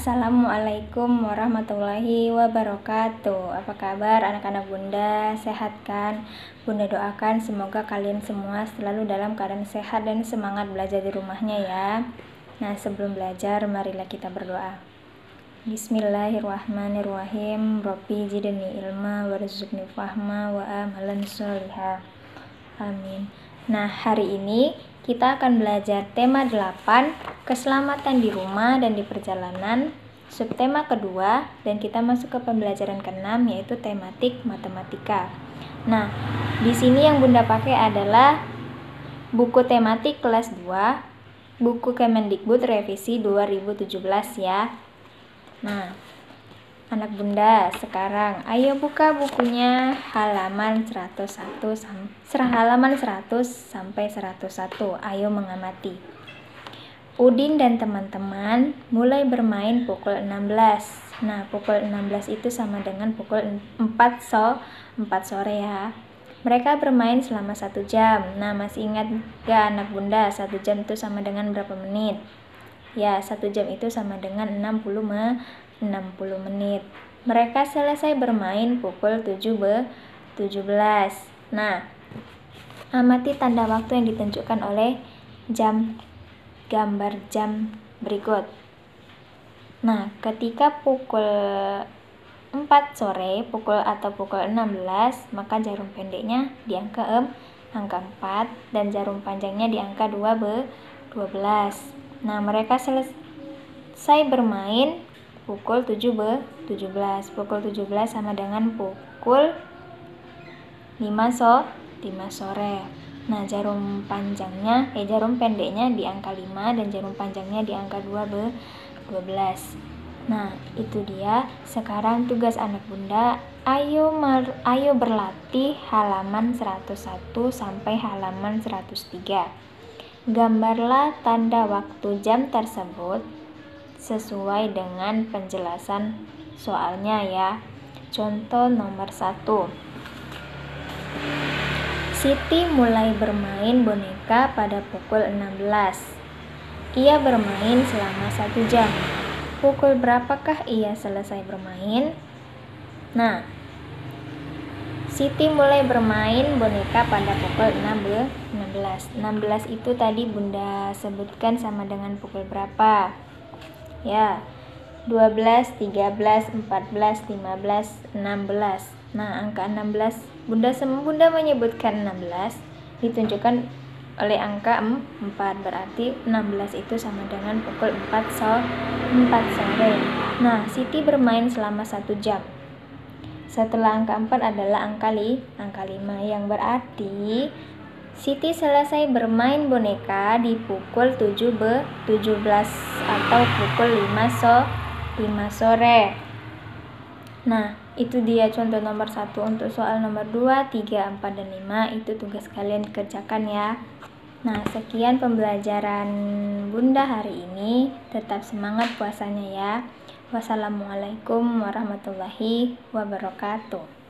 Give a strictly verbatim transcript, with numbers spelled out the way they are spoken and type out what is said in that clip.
Assalamualaikum warahmatullahi wabarakatuh. Apa kabar anak-anak Bunda? Sehat kan? Bunda doakan semoga kalian semua selalu dalam keadaan sehat dan semangat belajar di rumahnya ya. Nah, sebelum belajar marilah kita berdoa. Bismillahirrahmanirrahim. Rabbi zidni ilma warzuqni fahma wa amalan sholihah. Amin. Nah, hari ini kita akan belajar tema delapan, keselamatan di rumah dan di perjalanan, subtema kedua, dan kita masuk ke pembelajaran keenam yaitu tematik matematika. Nah, di sini yang Bunda pakai adalah buku tematik kelas dua, buku Kemendikbud revisi dua ribu tujuh belas ya. Nah, anak Bunda, sekarang ayo buka bukunya halaman seratus satu halaman seratus sampai seratus satu. Ayo mengamati. Udin dan teman-teman mulai bermain pukul enam belas. Nah, pukul enam belas itu sama dengan pukul empat sore ya. Mereka bermain selama satu jam. Nah, masih ingat gak anak Bunda, satu jam itu sama dengan berapa menit? Ya, satu jam itu sama dengan enam puluh menit. Mereka selesai bermain pukul tujuh belas. Nah, amati tanda waktu yang ditunjukkan oleh jam gambar jam berikut. Nah, ketika pukul empat sore, pukul atau pukul enam belas, maka jarum pendeknya di angka angka empat dan jarum panjangnya di angka dua belas. Nah, mereka selesai bermain pukul tujuh belas. Pukul tujuh belas sama dengan pukul lima sore. Nah, jarum panjangnya eh jarum pendeknya di angka lima dan jarum panjangnya di angka dua belas. Nah, itu dia. Sekarang tugas anak Bunda, ayo mer, ayo berlatih halaman seratus satu sampai halaman seratus tiga. Gambarlah tanda waktu jam tersebut sesuai dengan penjelasan soalnya ya. Contoh nomor satu. Siti mulai bermain boneka pada pukul enam belas. Ia bermain selama satu jam. Pukul berapakah ia selesai bermain? Nah, Siti mulai bermain boneka pada pukul enam belas. enam belas itu tadi Bunda sebutkan sama dengan pukul berapa? Ya, dua belas, tiga belas, empat belas, lima belas, enam belas. Nah, angka enam belas, Bunda semua Bunda menyebutkan enam belas ditunjukkan oleh angka empat, berarti enam belas itu sama dengan pukul empat sore. Nah, Siti bermain selama satu jam. Setelah angka empat adalah angka li, angka lima, yang berarti Siti selesai bermain boneka di pukul tujuh belas atau pukul lima sore. Nah, itu dia contoh nomor satu. Untuk soal nomor dua, tiga, empat, dan lima itu tugas kalian kerjakan ya. Nah, sekian pembelajaran Bunda hari ini. Tetap semangat puasanya ya. Wassalamualaikum warahmatullahi wabarakatuh.